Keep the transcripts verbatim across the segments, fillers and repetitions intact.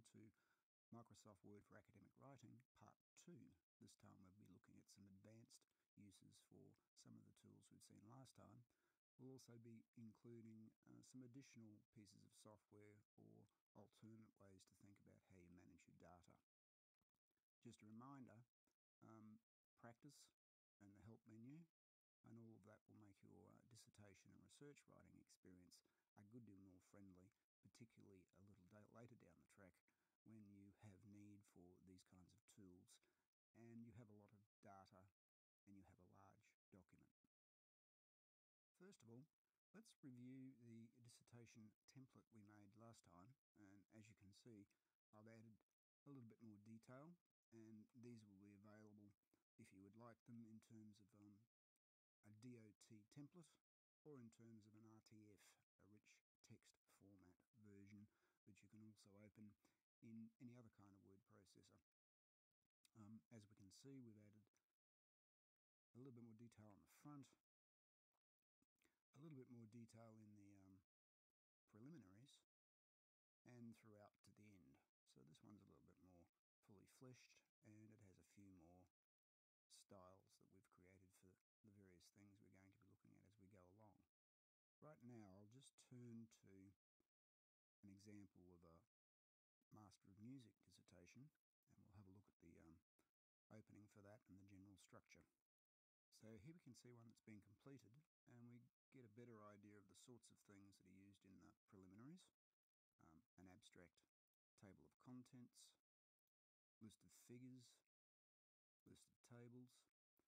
to Microsoft Word for Academic Writing, Part two. This time we'll be looking at some advanced uses for some of the tools we've seen last time. We'll also be including uh, some additional pieces of software or alternate ways to think about how you manage your data. Just a reminder, um, practice and the help menu and all of that will make your uh, dissertation and research writing experience a good deal more friendly, particularly a little day later down the track when you have need for these kinds of tools and you have a lot of data and you have a large document. First of all, let's review the dissertation template we made last time, and as you can see, I've added a little bit more detail, and these will be available if you would like them in terms of um, a D O T template or in terms of an R T F, a rich text format version, which you can also open in any other kind of word processor. Um, as we can see, we've added a little bit more detail on the front, a little bit more detail in the um, preliminaries, and throughout to the end. So this one's a little bit more fully fleshed, and it has a few more styles that we've created for the various things we're going to be looking at as we go along. Right now, I'll just turn to an example of a Master of Music dissertation, and we'll have a look at the um, opening for that and the general structure. So here we can see one that's been completed, and we get a better idea of the sorts of things that are used in the preliminaries. Um, an abstract table of contents, list of figures, list of tables,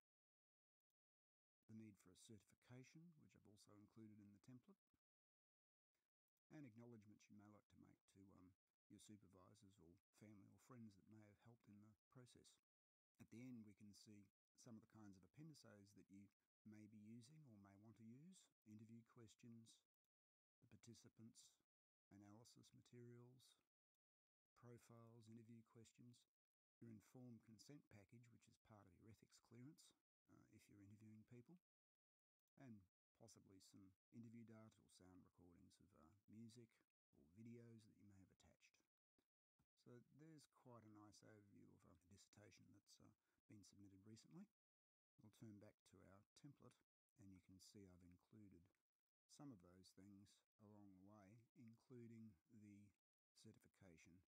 the need for a certification, which I've also included in the template, and acknowledgements you may like to make to um, your supervisors or family or friends that may have helped in the process. At the end, we can see some of the kinds of appendices that you may be using or may want to use: interview questions, the participants, analysis materials, profiles, interview questions, your informed consent package, which is part of your ethics clearance uh, if you're interviewing people, and possibly some interview data or sound recordings of uh, music or videos that you may have attached. So there's quite a nice overview of a dissertation that's uh, been submitted recently. We'll turn back to our template, and you can see I've included some of those things along the way, including the certification.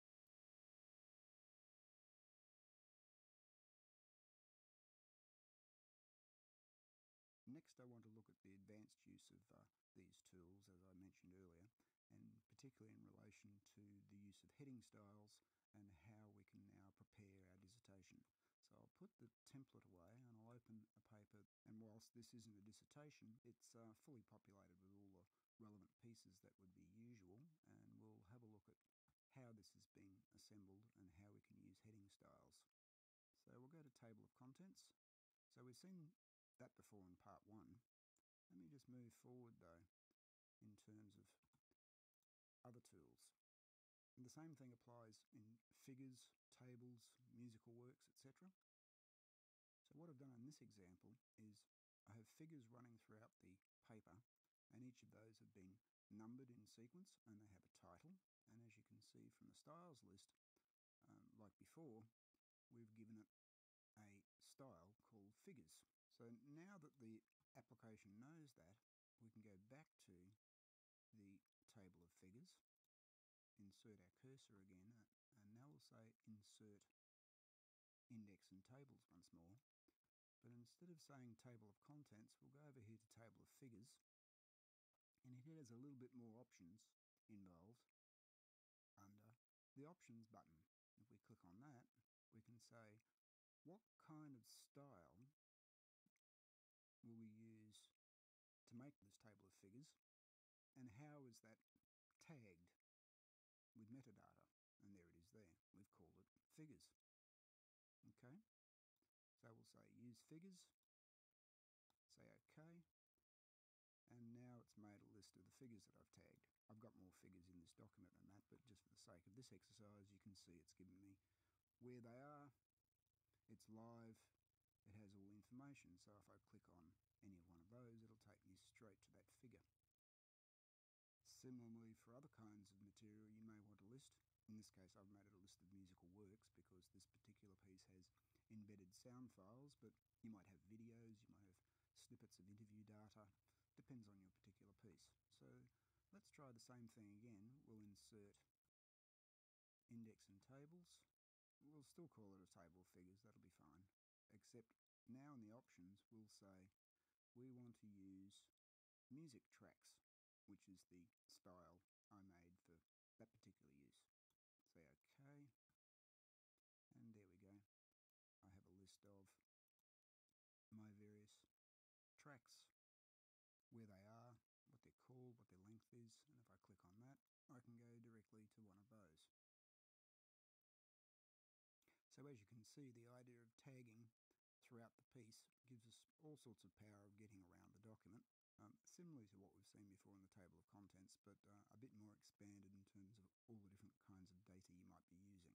Next, I want to look at the advanced use of uh, these tools, as I mentioned earlier, and particularly in relation to the use of heading styles and how we can now prepare our dissertation. So I'll put the template away and I'll open a paper, and whilst this isn't a dissertation, it's uh, fully populated with all the relevant pieces that would be usual, and we'll have a look at how this has been assembled and how we can use heading styles. So we'll go to Table of Contents. So we've seen that before in part one. Let me just move forward though in terms of other tools. And the same thing applies in figures, tables, musical works, et cetera. So what I've done in this example is I have figures running throughout the paper, and each of those have been numbered in sequence and they have a title. And as you can see from the styles list, um, like before, we've given it a style called figures. So now that the application knows that, we can go back to the table of figures, insert our cursor again, and now we'll say insert index and tables once more. But instead of saying table of contents, we'll go over here to table of figures, and it has a little bit more options involved under the options button. If we click on that, we can say what kind of style will we use to make this table of figures, and how is that tagged with metadata. And there it is there. We've called it figures. Okay, so we'll say use figures, say OK, and now it's made a list of the figures that I've tagged. I've got more figures in this document than that, but just for the sake of this exercise, you can see it's given me where they are, it's live, it has all the information. So if I click on any of one of those, it'll take me straight to that figure. Similarly, for other kinds of material you may want to list, In this case, I've made it a list of musical works because this particular piece has embedded sound files, but you might have videos, you might have snippets of interview data, depends on your particular piece. So let's try the same thing again. We'll insert index and tables. We'll still call it a table of figures, that'll be fine. Except now in the options we'll say we want to use music tracks, which is the style I made for that particular use. Say OK, and there we go. I have a list of my various tracks, where they are, what they're called, what their length is, and if I click on that, I can go directly to one of those. So as you can see, the idea of tagging throughout the piece gives us all sorts of power of getting around the document, um, similarly to what we've seen before in the table of contents, but uh, a bit more expanded in terms of all the different kinds of data you might be using.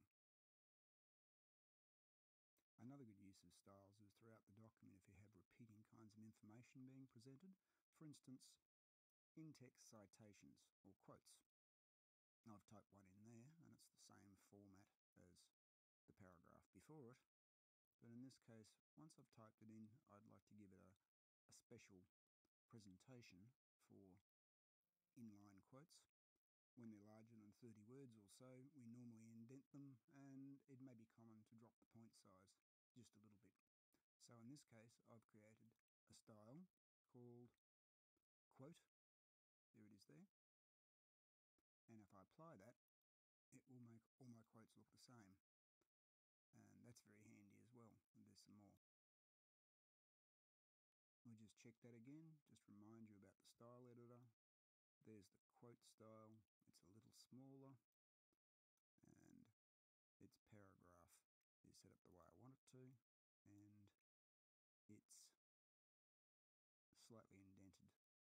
Another good use of styles is throughout the document if you have repeating kinds of information being presented. For instance, in-text citations or quotes. I've typed one in there and it's the same format as the paragraph before it, but in this case, once I've typed it in, I'd like to give it a, a special presentation for inline quotes. When they're larger than thirty words or so, we normally indent them, and it may be common to drop the point size just a little bit. So in this case, I've created a style called quote. There it is there. And if I apply that, it will make all my quotes look the same. And that's very handy as well. And there's some more. We'll just check that again, just remind you about the style editor. There's the quote style, it's a little smaller, and its paragraph is set up the way I want it to, and it's slightly indented.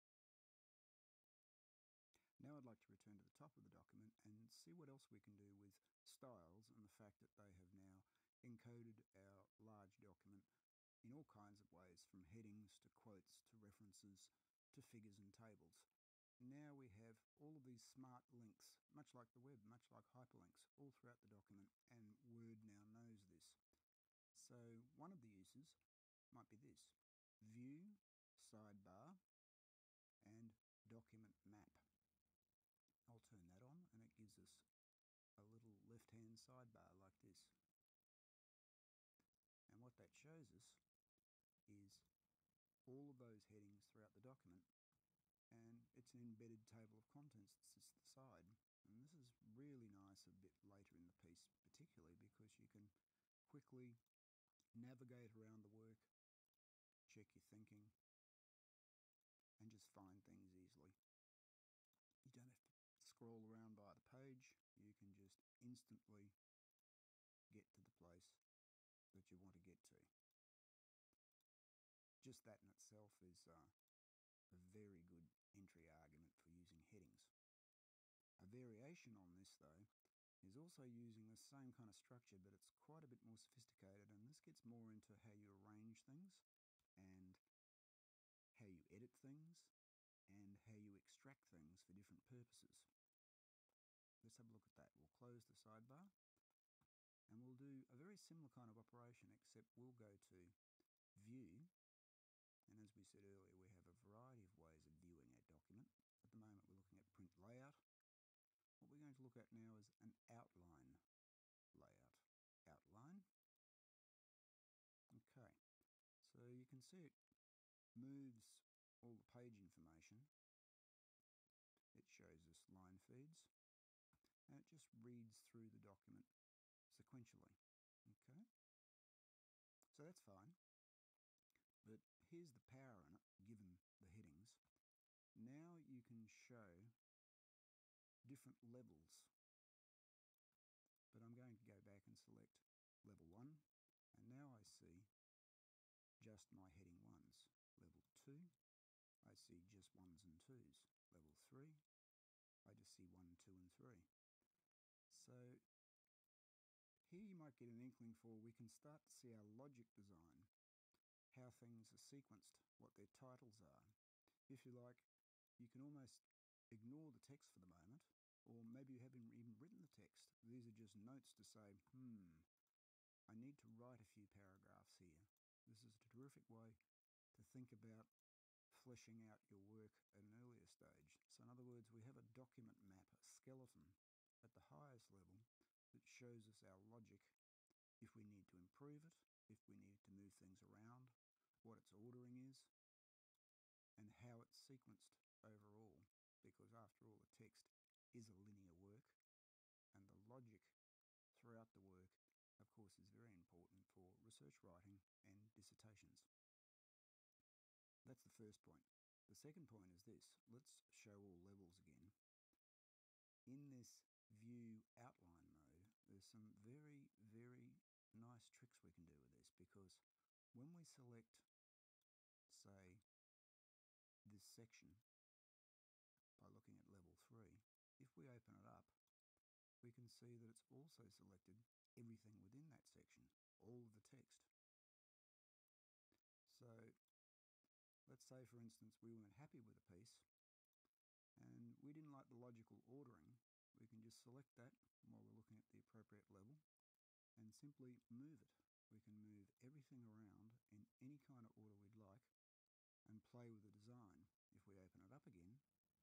Now I'd like to return to the top of the document and see what else we can do with styles and the fact that they have now encoded our large document in all kinds of ways, from headings to quotes to references to figures and tables. Now we have all of these smart links, much like the web, much like hyperlinks, all throughout the document, and Word now knows this. So one of the uses might be this: View, Sidebar, and Document Map. I'll turn that on and it gives us a little left-hand sidebar like this. And what that shows us is all of those headings throughout the document, and it's an embedded table of contents that sits to the side. And this is really nice a bit later in the piece, particularly because you can quickly navigate around the work, check your thinking, and just find things easily. You don't have to scroll around by the page, you can just instantly get to the place that you want to get to. Just that in itself is uh, a very good entry argument for using headings. A variation on this, though, is also using the same kind of structure, but it's quite a bit more sophisticated, and this gets more into how you arrange things and how you edit things and how you extract things for different purposes. Let's have a look at that. We'll close the sidebar and we'll do a very similar kind of operation, except we'll go to View, and as we said earlier, we have a variety of ways of viewing our document. At the moment we're looking at print layout. What we're going to look at now is an outline layout. Outline. Okay, so you can see it moves all the page information. It shows us line feeds, and it just reads through the document sequentially. Okay, so that's fine. But here's the power in it, given the headings. Now you can show different levels. But I'm going to go back and select level one, and now I see just my heading ones. Level two, I see just ones and twos. Level three, I just see one, two, and three. So here you might get an inkling for, we can start to see our logic design, how things are sequenced, what their titles are. If you like, you can almost ignore the text for the moment, or maybe you haven't even written the text. text. These are just notes to say, hmm, I need to write a few paragraphs here. This is a terrific way to think about fleshing out your work at an earlier stage. So in other words, we have a document map, a skeleton at the highest level that shows us our logic if we need to improve it, if we need to move things around, what its ordering is, and how it's sequenced overall, because after all, the text is a linear work, and the logic throughout the work, of course, is very important for research writing and dissertations. That's the first point. The second point is this. Let's show all levels again. In this view outline mode, there's some very, very nice tricks we can do with this, because when we select, say, this section by looking at level three, if we open it up, we can see that it's also selected everything within that section, all of the text. So let's say, for instance, we weren't happy with a piece and we didn't like the logical ordering. We can just select that while we're looking at the appropriate level and simply move it. We can move everything around in any kind of order we'd like and play with the design. If we open it up again,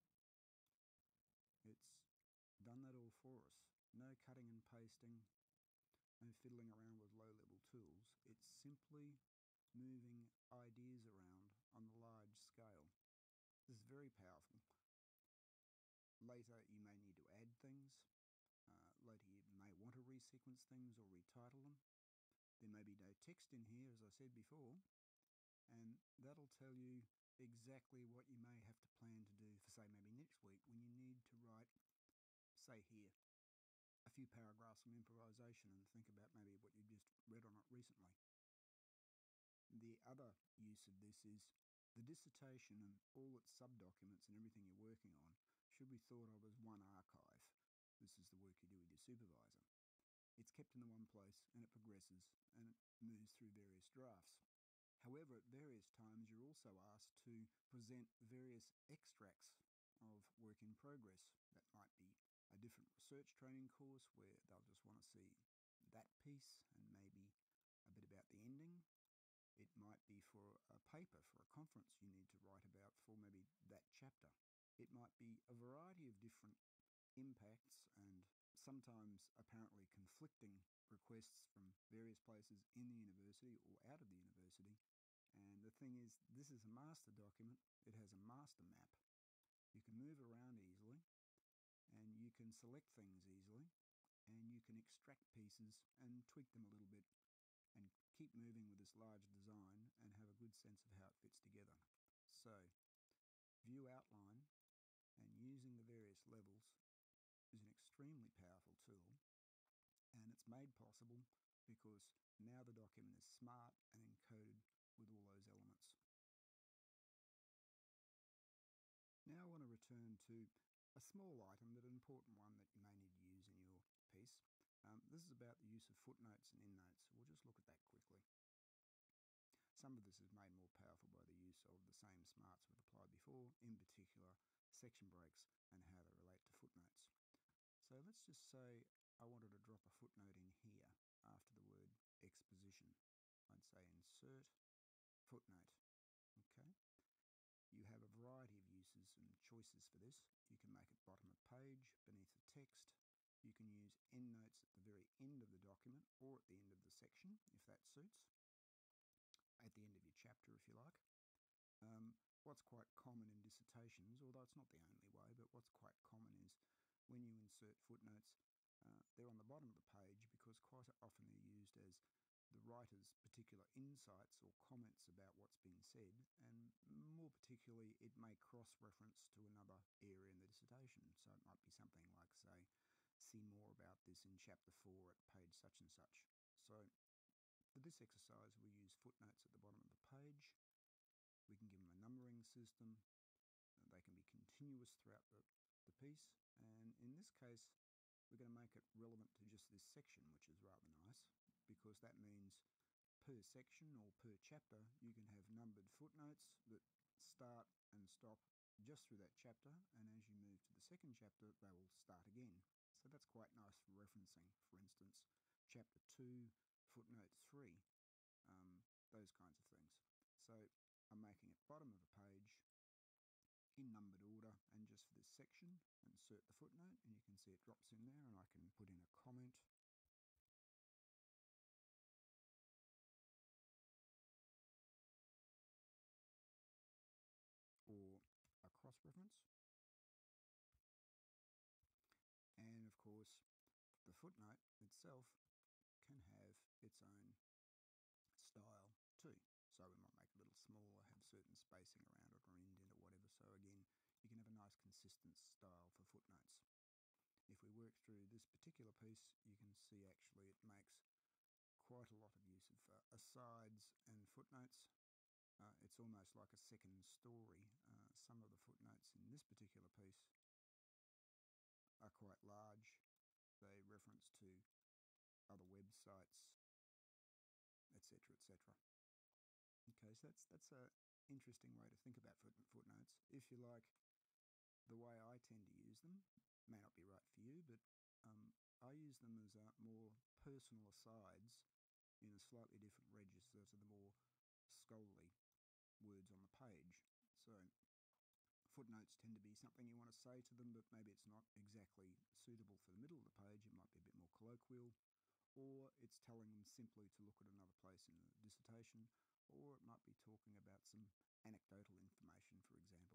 it's done that all for us. No cutting and pasting, no fiddling around with low-level tools. It's simply moving ideas around on the large scale. This is very powerful. Later you may need to add things. Uh, later you may want to resequence things or retitle them. There may be no text in here, as I said before, and that'll tell you exactly what you may have to plan to do for, say, maybe next week when you need to write, say here, a few paragraphs on improvisation and think about maybe what you just read on it recently. The other use of this is the dissertation and all its sub-documents and everything you're working on should be thought of as one archive. This is the work you do with your supervisor. It's kept in the one place and it progresses and it moves through various drafts. However, at various times you're also asked to present various extracts of work in progress. That might be a different research training course where they'll just want to see that piece and maybe a bit about the ending. It might be for a paper, for a conference you need to write about for maybe that chapter. It might be a variety of different impacts and sometimes apparently conflicting requests from various places in the university or out of the university. And the thing is, this is a master document. It has a master map. You can move around easily and you can select things easily and you can extract pieces and tweak them a little bit and keep moving with this large design and have a good sense of how it fits together. So, view outline and using the various levels is an extremely powerful tool, and it's made possible because now the document is smart and encoded with all those elements. Now I want to return to a small item, but an important one that you may need to use in your piece. Um, this is about the use of footnotes and endnotes. We'll just look at that quickly. Some of this is made more powerful by the use of the same smarts we've applied before, in particular section breaks and how they relate to footnotes. So let's just say I wanted to drop a footnote in here after the word exposition. I'd say insert footnote. Okay. You have a variety of uses and choices for this. You can make it bottom of page, beneath the text. You can use endnotes at the very end of the document or at the end of the section, if that suits. At the end of your chapter, if you like. Um, what's quite common in dissertations, although it's not the only way, but what's quite common is when you insert footnotes, uh, they're on the bottom of the page because quite often they're used as the writer's particular insights or comments about what's been said, and more particularly it may cross-reference to another area in the dissertation. So it might be something like, say, see more about this in chapter four at page such and such. So for this exercise we use footnotes at the bottom of the page. We can give them a numbering system. They can be continuous throughout the, the piece, and in this case we're going to make it relevant to just this section, which is rather nice, because that means per section or per chapter you can have numbered footnotes that start and stop just through that chapter, and as you move to the second chapter they will start again. So that's quite nice for referencing. For instance, chapter two, footnote three, um, those kinds of things. So I'm making it bottom of a page in numbered order, and just for this section, insert the footnote, and you can see it drops in there, and I can put in a comment. Or a cross-reference. And of course, the footnote itself can have its own style too. So we might make it a little smaller, have certain spacing around it or indent or whatever. So again, you can have a nice consistent style for footnotes. If we work through this particular piece, you can see actually it makes quite a lot of use of uh, asides and footnotes. Uh, it's almost like a second story. Uh, some of the footnotes in this particular piece are quite large. They reference to other websites, et cetera, et cetera. Okay, so that's that's a interesting way to think about foot, footnotes. If you like, the way I tend to use them may not be right for you, but um, I use them as uh, more personal asides in a slightly different register to the more scholarly words on the page. So footnotes tend to be something you want to say to them, but maybe it's not exactly suitable for the middle of the page. It might be a bit more colloquial, or it's telling them simply to look at another place in the dissertation, or it might be talking about some anecdotal information, for example.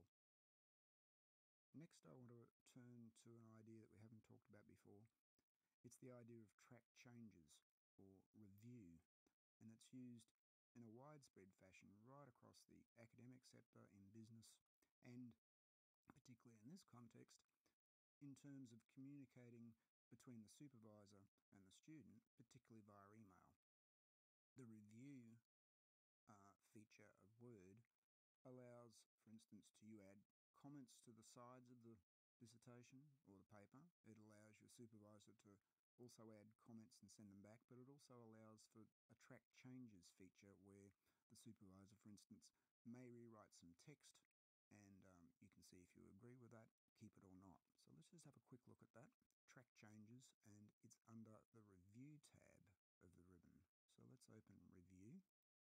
Next, I want to turn to an idea that we haven't talked about before. It's the idea of track changes, or review, and it's used in a widespread fashion right across the academic sector, in business, and particularly in this context, in terms of communicating between the supervisor and the student, particularly via email. The review uh, feature of Word allows, for instance, to you add comments to the sides of the dissertation or the paper. It allows your supervisor to also add comments and send them back, but it also allows for a track changes feature where the supervisor, for instance, may rewrite some text, and um, you can see if you agree with that, keep it or not. So let's just have a quick look at that. Track changes, and it's under the Review tab of the ribbon. So let's open Review,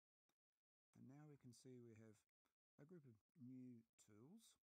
and now we can see we have a group of new tools,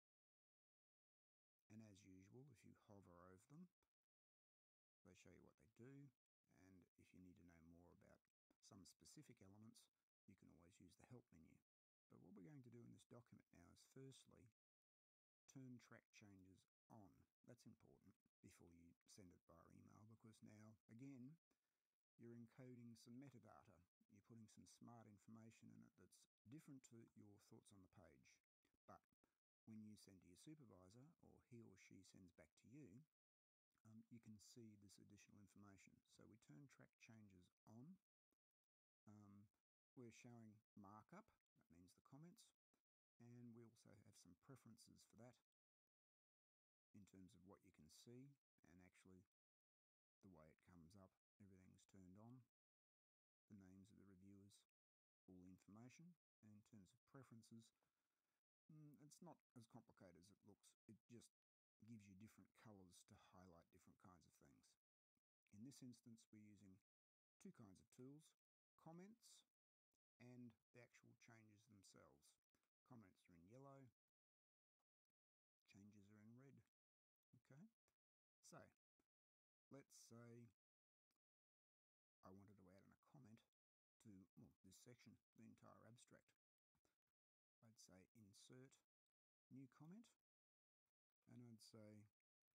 and as usual, if you hover over them, they show you what they do, and if you need to know more about some specific elements, you can always use the Help menu. But what we're going to do in this document now is firstly turn track changes on. That's important before you send it via email, because now, again, you're encoding some metadata. You're putting some smart information in it that's different to your thoughts on the page. But when you send to your supervisor, or he or she sends back to you, um, you can see this additional information. So we turn track changes on. Um, we're showing markup, that means the comments, and we also have some preferences for that in terms of what you can see, and actually the way it comes up, everything's turned on. The names of the reviewers, all information, and in terms of preferences, mm, it's not as complicated as it looks. It just gives you different colours to highlight different kinds of things. In this instance, we're using two kinds of tools, comments and the actual changes themselves. Comments are in yellow, changes are in red. Okay, so let's say I wanted to add in a comment to, well, this section, the entire abstract. I'd say insert new comment, and I'd say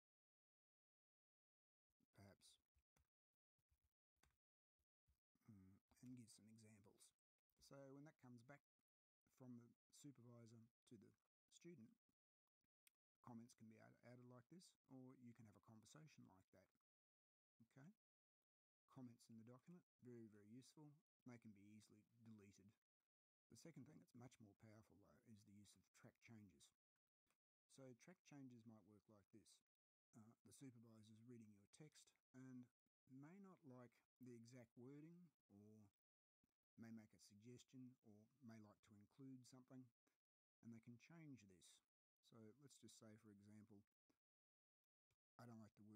perhaps mm, and give some examples. So when that comes back from the supervisor to the student, comments can be added like this, or you can have a conversation like that. Okay? Comments in the document, very, very useful. They can be easily deleted. The second thing that's much more powerful, though, is the use of track changes. So track changes might work like this. Uh, the supervisor is reading your text and may not like the exact wording, or may make a suggestion, or may like to include something, and they can change this. So let's just say, for example, I don't like the word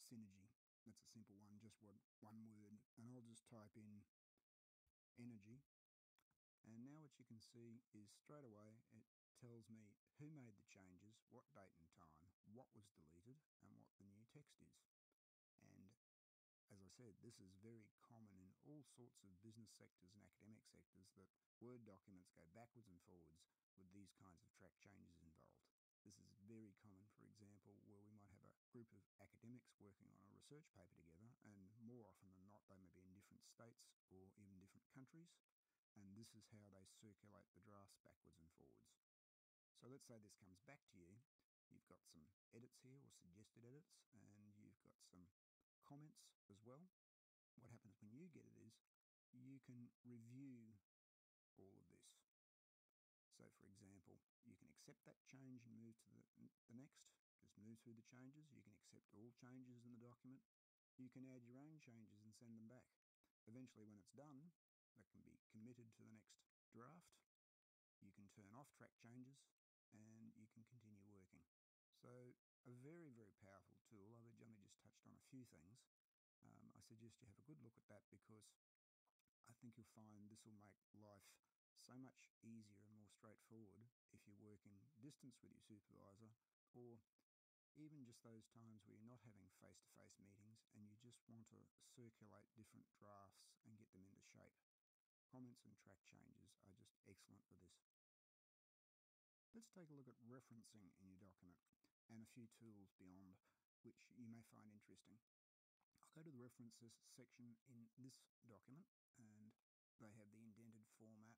synergy. That's a simple one, just one, one word. And I'll just type in energy. And now what you can see is straight away it tells me who made the changes, what date and time, what was deleted, and what the new text is. And as I said, this is very common in all sorts of business sectors and academic sectors, that Word documents go backwards and forwards with these kinds of track changes involved. This is very common, for example, where we might have a group of academics working on a research paper together, and more often than not they may be in different states or even different countries, and this is how they circulate the drafts backwards and forwards. So let's say this comes back to you. You've got some edits here, or suggested edits, and you've got some comments as well. What happens when you get it is you can review all of this. So for example, you can accept that change and move to the, the next, just move through the changes. You can accept all changes in the document. You can add your own changes and send them back. Eventually when it's done, that can be committed to the next draft. You can turn off track changes and you can continue working. So a very, very powerful tool. I've only just touched on a few things. Um, I suggest you have a good look at that, because I think you'll find this will make life so much easier and more straightforward if you're working distance with your supervisor, or even just those times where you're not having face-to-face meetings and you just want to circulate different drafts and get them into shape. Comments and track changes are just excellent for this. Let's take a look at referencing in your document and a few tools beyond which you may find interesting. I'll go to the references section in this document, and they have the indented format,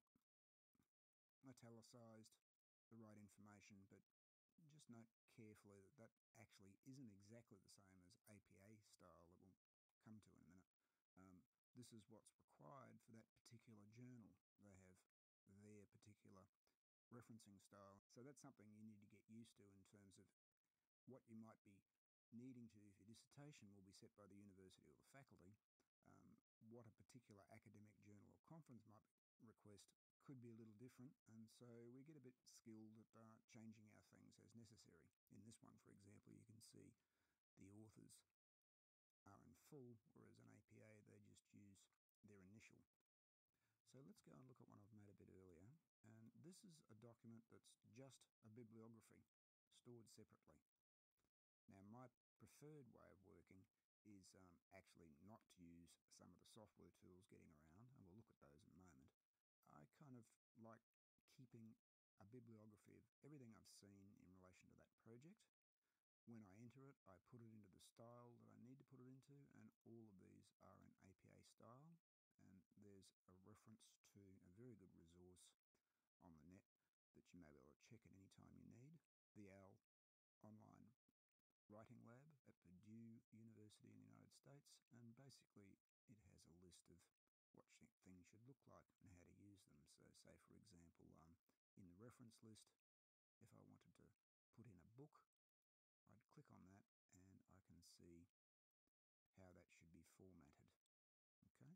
italicized, the right information, but just note carefully that that actually isn't exactly the same as A P A style that we'll come to in a minute. Um, this is what's required for that particular journal. They have their particular referencing style. So that's something you need to get used to in terms of what you might be needing to do for your dissertation will be set by the university or the faculty. Um, what a particular academic journal or conference might request could be a little different, and so we get a bit skilled at uh, changing our things as necessary. In this one, for example, you can see the authors are in full, whereas in A P A they just use their initial. So let's go and look at one I've made a bit earlier, and this is a document that's just a bibliography stored separately. Now my preferred way of working is um, actually not to use some of the software tools getting around, and we'll look at those in a moment. I kind of like keeping a bibliography of everything I've seen in relation to that project. When I enter it, I put it into the style that I need to put it into, and all of these are in A P A style. And there's a reference to a very good resource on the net that you may be able to check at any time you need, the OWL online writing lab at Purdue University in the United States, and basically it has a list of what things should look like and how to use them. So say for example, um, in the reference list, if I wanted to put in a book, I'd click on that and I can see how that should be formatted. Okay,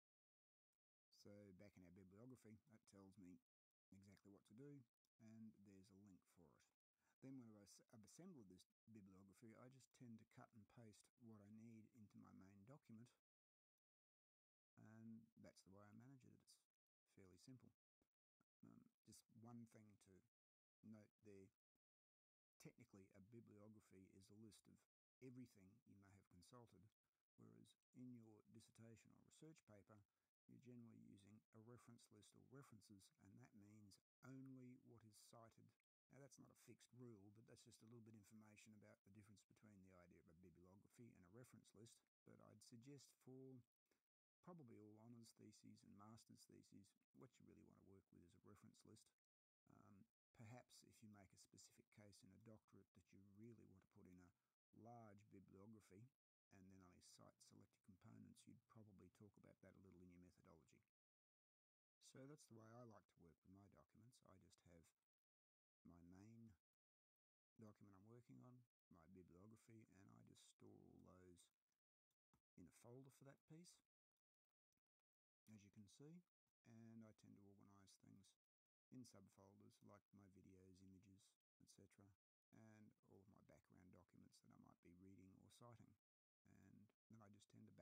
so back in our bibliography, that tells me exactly what to do, and there's a link for it. Then when I've assembled this bibliography, I just tend to cut and paste what I need into my main document, and that's the way I manage it. It's fairly simple. Um, just one thing to note there, technically a bibliography is a list of everything you may have consulted, whereas in your dissertation or research paper, you're generally using a reference list or references, and that means only what is cited. Now that's not a fixed rule, but that's just a little bit of information about the difference between the idea of a bibliography and a reference list. But I'd suggest for probably all honours theses and master's theses, what you really want to work with is a reference list. Um, perhaps if you make a specific case in a doctorate that you really want to put in a large bibliography and then only cite selected components, you'd probably talk about that a little in your methodology. So that's the way I like to work with my documents. I just have my main document I'm working on, my bibliography, and I just store all those in a folder for that piece, as you can see, and I tend to organise things in subfolders like my videos, images, et cetera, and all of my background documents that I might be reading or citing.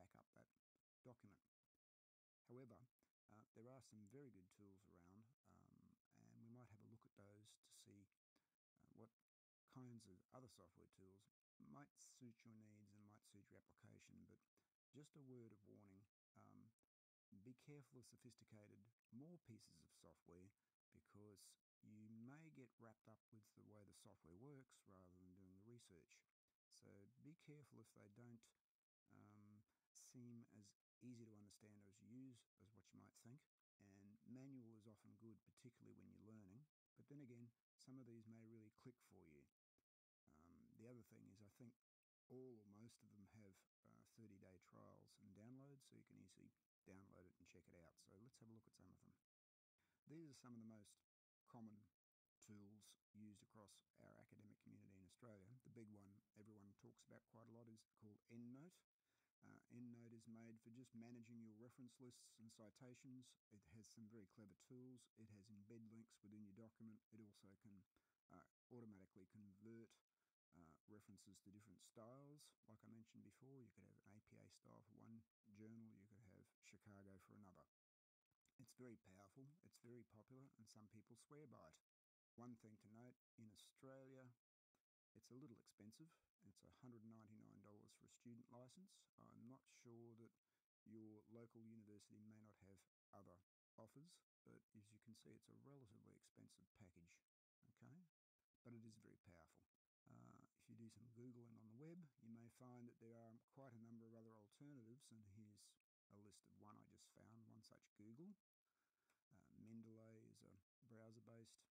back up that document. However, uh, there are some very good tools around, um, and we might have a look at those to see uh, what kinds of other software tools might suit your needs and might suit your application. But just a word of warning, um, be careful of sophisticated, more pieces of software, because you may get wrapped up with the way the software works rather than doing the research. So be careful if they don't um, seem as easy to understand or as use as what you might think. And manual is often good, particularly when you're learning. But then again, some of these may really click for you. Um, the other thing is, I think all or most of them have uh, thirty day trials and downloads, so you can easily download it and check it out. So let's have a look at some of them. These are some of the most common tools used across our academic community in Australia. The big one everyone talks about quite a lot is called EndNote. Uh, EndNote is made for just managing your reference lists and citations. It has some very clever tools. It has embed links within your document. It also can uh, automatically convert uh, references to different styles. Like I mentioned before, you could have an A P A style for one journal, you could have Chicago for another. It's very powerful, it's very popular, and some people swear by it. One thing to note, in Australia, it's a little expensive. It's one hundred ninety-nine dollars for a student license. I'm not sure that your local university may not have other offers, but as you can see, it's a relatively expensive package, okay? But it is very powerful. Uh, if you do some Googling on the web, you may find that there are quite a number of other alternatives, and here's a list of one I just found, one such Google. Uh, Mendeley is a browser-based.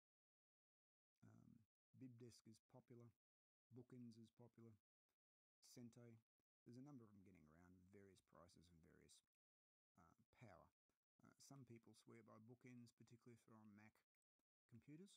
Um, BibDesk is popular. Bookends is popular. Cente. There's a number of them getting around with various prices and various uh, power. Uh, some people swear by Bookends, particularly if they're on Mac computers.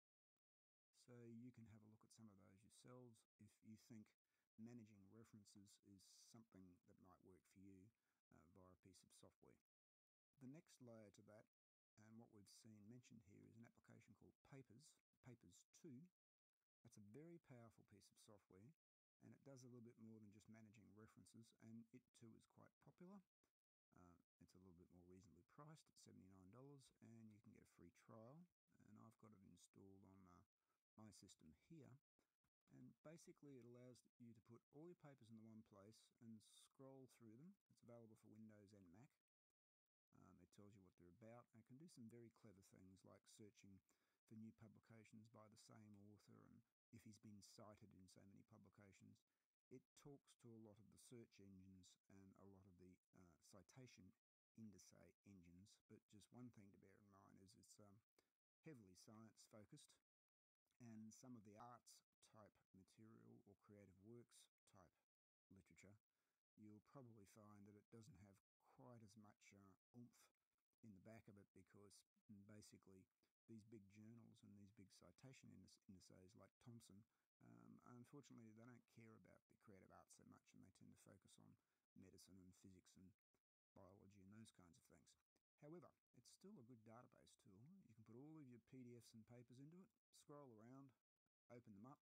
So you can have a look at some of those yourselves if you think managing references is something that might work for you uh, via a piece of software. The next layer to that, and what we've seen mentioned here, is an application called Papers, Papers two. That's a very powerful piece of software, and it does a little bit more than just managing references, and it too is quite popular. Uh, it's a little bit more reasonably priced at seventy-nine dollars, and you can get a free trial, and I've got it installed on uh, my system here. And basically it allows you to put all your papers in the one place and scroll through them. It's available for Windows and Mac. Um, it tells you what they're about, and it can do some very clever things like searching for new publications by the same author, and if he's been cited in so many publications. It talks to a lot of the search engines and a lot of the uh, citation indice engines, but just one thing to bear in mind is it's um, heavily science focused, and some of the arts type material or creative works type literature, you'll probably find that it doesn't have quite as much uh, oomph in the back of it, because basically these big journals and these big citation indices like Thomson, um, unfortunately they don't care about the creative arts so much, and they tend to focus on medicine and physics and biology and those kinds of things. However, it's still a good database tool. You can put all of your P D Fs and papers into it, scroll around, open them up,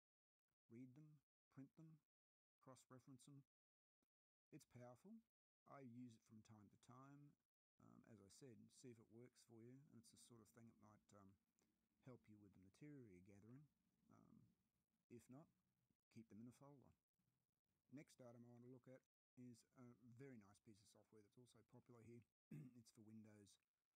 read them, print them, cross-reference them. It's powerful. I use it from time to time. Um, as I said, see if it works for you, and it's the sort of thing that might um, help you with the material you're gathering. Um, if not, keep them in a folder. Next item I want to look at is a very nice piece of software that's also popular here. It's for Windows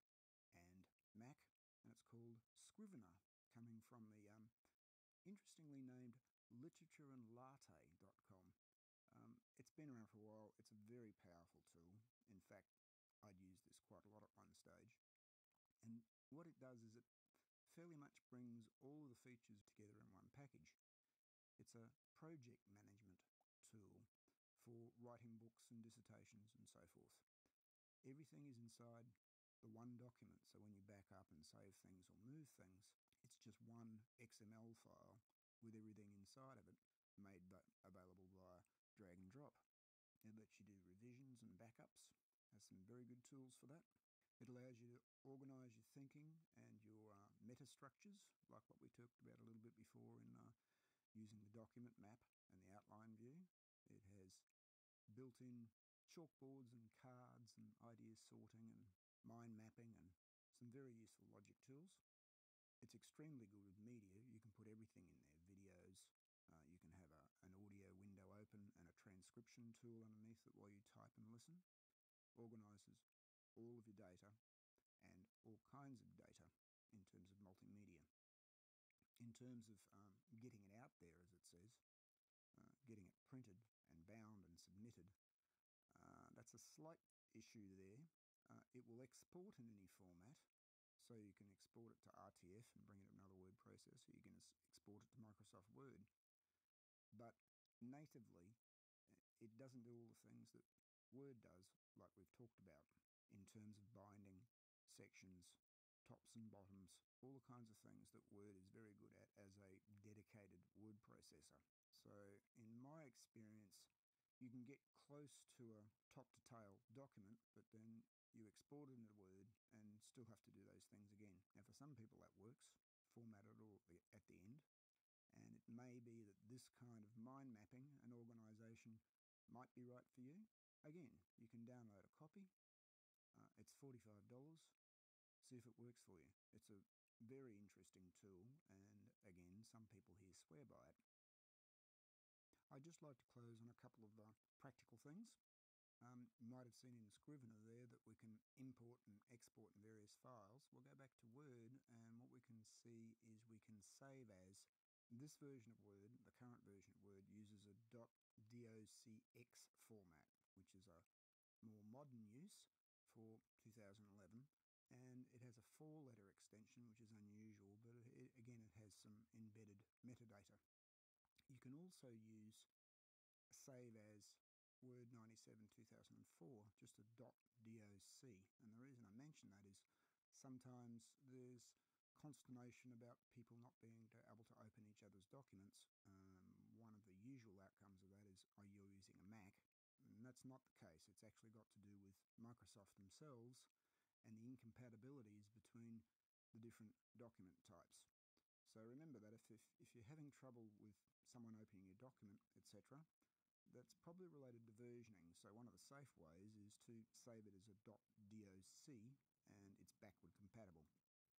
and Mac, and it's called Scrivener, coming from the um, interestingly named literature and latte dot com. Um, it's been around for a while. It's a very powerful tool. In fact, I'd used this quite a lot at one stage. And what it does is it fairly much brings all of the features together in one package. It's a project management tool for writing books and dissertations and so forth. Everything is inside the one document, so when you back up and save things or move things, it's just one X M L file with everything inside of it made available via drag and drop. It lets you do revisions and backups. Has some very good tools for that. It allows you to organise your thinking and your uh, meta-structures, like what we talked about a little bit before in uh, using the document map and the outline view. It has built-in chalkboards and cards and idea sorting and mind mapping and some very useful logic tools. It's extremely good with media. You can put everything in there, videos. Uh, you can have a, an audio window open and a transcription tool underneath it while you type and listen. Organises all of your data and all kinds of data in terms of multimedia. In terms of um, getting it out there, as it says, uh, getting it printed and bound and submitted, uh, that's a slight issue there. Uh, it will export in any format, so you can export it to R T F and bring it to another word processor. You can export it to Microsoft Word. But natively, it doesn't do all the things that Word does, like we've talked about, in terms of binding sections, tops and bottoms, all the kinds of things that Word is very good at as a dedicated word processor. So in my experience, you can get close to a top-to-tail document, but then you export it into Word and still have to do those things again. Now for some people that works, format it all at the end, and it may be that this kind of mind mapping and organisation might be right for you. Again, you can download a copy. Uh, it's forty-five dollars. See if it works for you. It's a very interesting tool, and again, some people here swear by it. I'd just like to close on a couple of uh, practical things. Um, you might have seen in Scrivener there that we can import and export in various files. We'll go back to Word, and what we can see is we can save as. This version of Word, the current version of Word, uses a .docx format, which is a more modern use for two thousand eleven, and it has a four-letter extension, which is unusual, but it, again, it has some embedded metadata. You can also use save as Word ninety-seven two thousand four, just a .doc, and the reason I mention that is sometimes there's consternation about people not being able to open each other's documents. Um, one of the usual outcomes of that is, are you using a Mac? And that's not the case. It's actually got to do with Microsoft themselves and the incompatibilities between the different document types. So remember that if, if, if you're having trouble with someone opening your document, et cetera, that's probably related to versioning. So one of the safe ways is to save it as a .doc and it's backward compatible.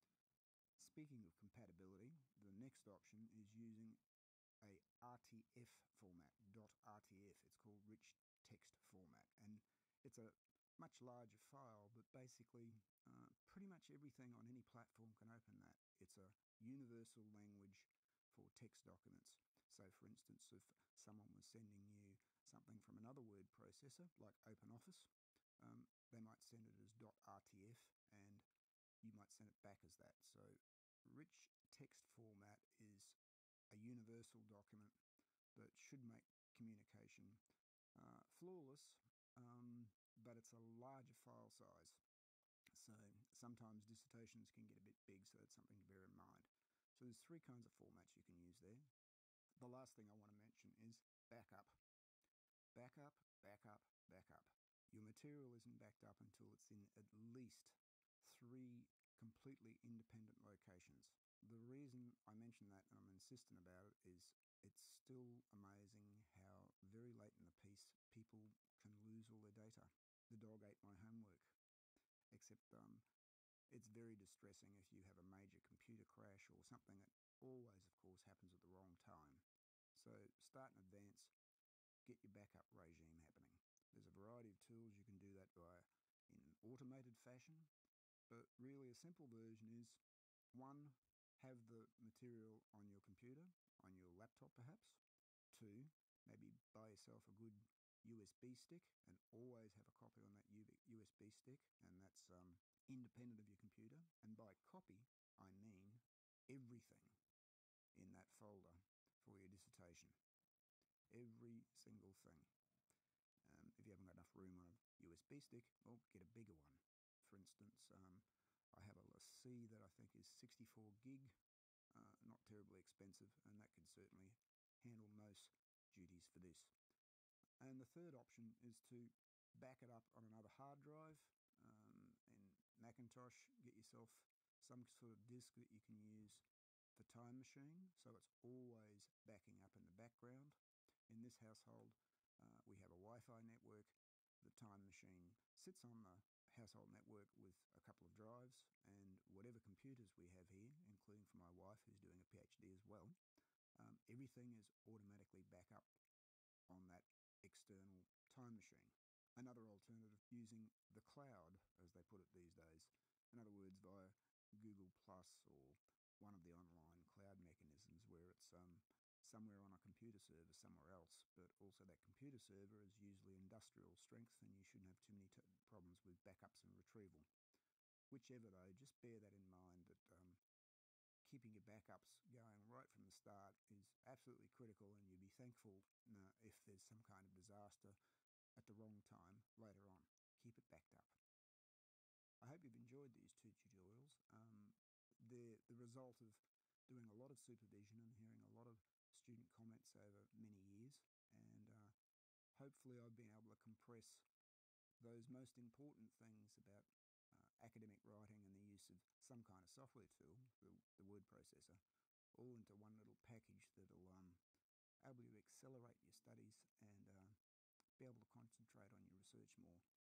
Speaking of compatibility, the next option is using a R T F format, .rtf. It's called Rich Text Format, and it's a much larger file, but basically uh, pretty much everything on any platform can open that. It's a universal language for text documents. So for instance, if someone was sending you something from another word processor, like OpenOffice, um, they might send it as .rtf, and you might send it back as that. So Rich Text Format is a universal document that should make communication uh, flawless, um, but it's a larger file size. So sometimes dissertations can get a bit big, so that's something to bear in mind. So there's three kinds of formats you can use there. The last thing I want to mention is backup. Backup, backup, backup. Your material isn't backed up until it's in at least three completely independent locations. The reason I mention that and I'm insistent about it is it's still amazing how very late in the piece people can lose all their data. The dog ate my homework. Except um, it's very distressing if you have a major computer crash or something that always, of course, happens at the wrong time. So start in advance, get your backup regime happening. There's a variety of tools you can do that by in an automated fashion, but really a simple version is, one, have the material on your computer, on your laptop perhaps. Two, maybe buy yourself a good U S B stick and always have a copy on that U S B stick, and that's um, independent of your computer. And by copy, I mean everything in that folder for your dissertation. Every single thing. Um, if you haven't got enough room on a U S B stick, well, get a bigger one. For instance, um, I have a LaCie that I think is sixty-four gig, uh, not terribly expensive, and that can certainly handle most duties for this. And the third option is to back it up on another hard drive. Um, in Macintosh, get yourself some sort of disk that you can use for Time Machine, so it's always backing up in the background. In this household, uh, we have a Wi-Fi network, the time machine sits on the household network with a couple of drives, and whatever computers we have here, including for my wife who's doing a PhD as well, um, everything is automatically back up on that external time machine. Another alternative, using the cloud, as they put it these days. In other words, via Google Plus or one of the online cloud mechanisms where it's um, somewhere on a computer server somewhere else, but also that computer server is usually industrial strength and you shouldn't have too many t- problems with backups and retrieval. Whichever though, just bear that in mind that um, keeping your backups going right from the start is absolutely critical, and you'd be thankful uh, if there's some kind of disaster at the wrong time later on. Keep it backed up. I hope you've enjoyed these two tutorials. Um, they're the result of doing a lot of supervision and hearing a lot of student comments over many years, and uh, hopefully I've been able to compress those most important things about uh, academic writing and the use of some kind of software tool, the, the word processor, all into one little package that'll um, able to accelerate your studies and uh, be able to concentrate on your research more.